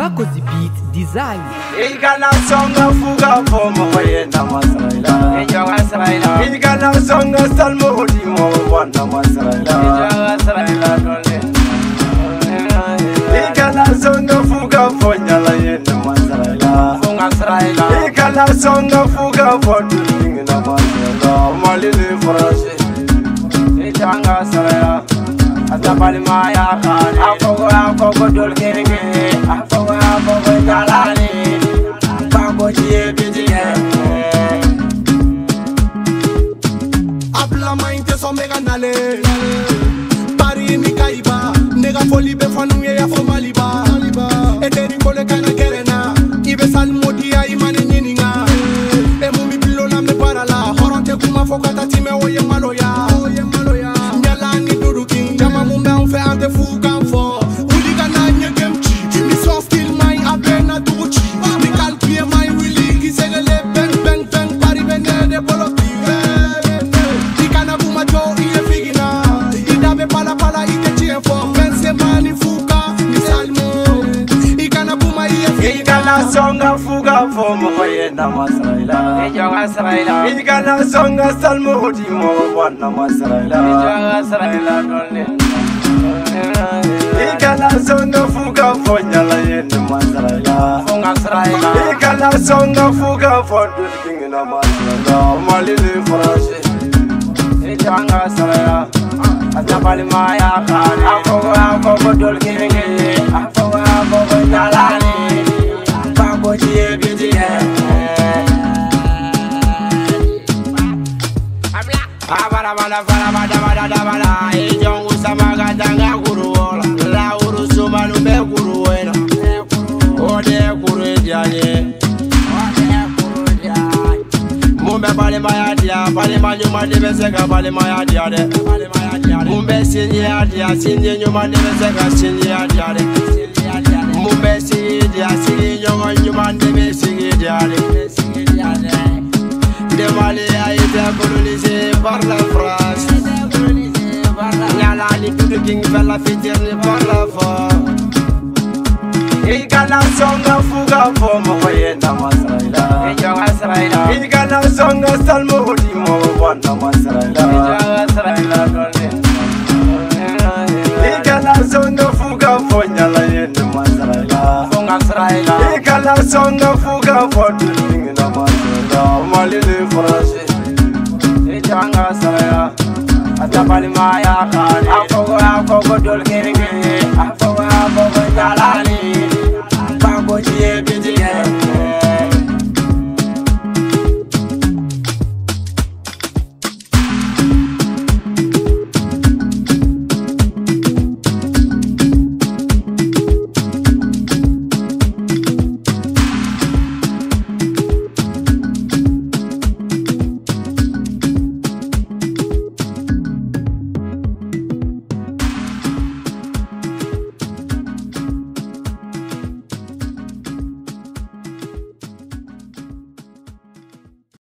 Bako's beat design. Igala songa fuga fomo wayena masraila. Ejawa sraila. Igala songa salmo hodimo wana masraila. Ejawa sraila dole. Igala songa fuga fonyala yena masraila. Funga sraila. Igala songa fuga foding na masraila. Malile frase. Ejanga sraila. Azabali maya kani. Afogo dol kenge. Afogo galani. Bago jiye bijiye. Abla mainte so mega nale. Pari mi kaiba. Nega foli be fanu ya fomaliba. Ederi kole kana kerena. Ibe salmoti ya imane nyininga. E mumi pilo na me parala. Horonte kuma fokata time oye maloya. Nyala ni duruki. Jama mumbe onfe ante fukan fo. Uliga na nye gemchi. Mi soft kill my abena duchi. Mi kalpie my willy. Kisegele bang bang bang. Pari bene de boloti. Ikana buma jo iye figina. Idabe pala pala ite chien fo. Pense mani fuka. Mi salmo. Ikana buma iye figina. Igala songa fuga fomo wayena masraila. Ejawa sraila. Igala songa salmo hodimo wana masraila. Ejawa sraila dole. Igala songa fuga fonyala yena masraila. Funga sraila. Igala songa fuga foding na masraila. Malile frase. Ejanga sraila. Azabali maya kani. Afogo dol kenge. Afogo galani. Bago jiye bijiye. Abala. Ejongu samaga tanga kuruola. La urusuma nube kuruwena. Ode kurujanye. Mumbe pale mayadia. Pale manyuma dibeseka pale mayadia de. Mumbe sinye adia. Sinye nyuma dibeseka sinye adia de. Mumbe sinye nyuma nyuma dibeseka adia de. Demale a été colonisé par la France. Nyala ni tudu king fella fitirni par la force. Igala songa fuga fomo wayena masraila. Ejawa sraila. Igala songa salmo hodimo wana masraila. Ejawa sraila dole. Igala songa fuga fonyala yena masraila. Funga sraila. Igala songa fuga foding na masraila. Malile frase. Ejanga sraila. Azabali maya kani. Afogo dol kenge. Afogo galani.